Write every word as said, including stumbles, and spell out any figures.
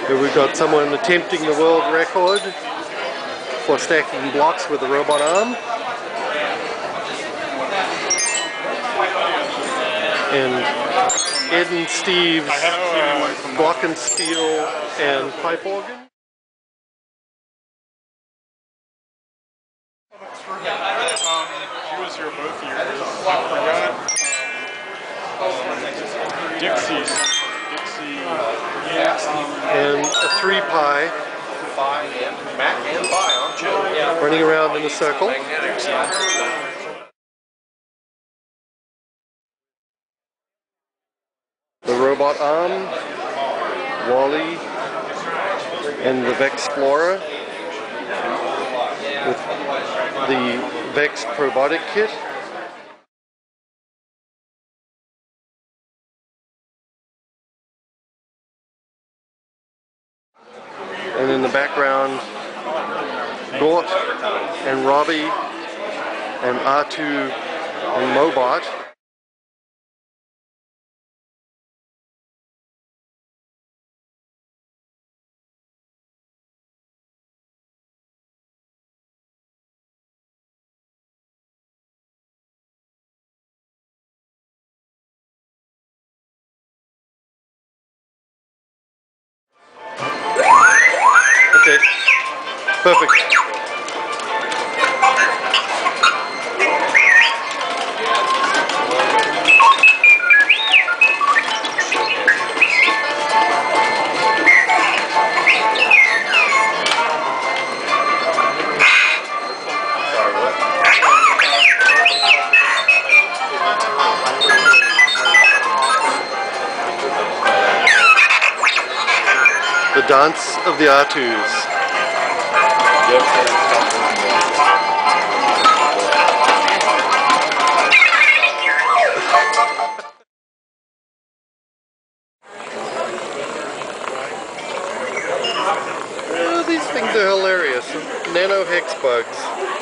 Here we've got someone attempting the world record for stacking blocks with a robot arm. And Ed and Steve's block and steel and pipe organ. Um, she was here both years. I forgot. Um, Dixie. Dixie. And a three pi. Running around in a circle. The robot arm, Wally, and the Vexplorer with the Vex Probotic Kit. And in the background, Gort and Robbie and R two and Mobot. Okay, perfect. The dance of the R twos. Oh, these things are hilarious. Nano hex bugs.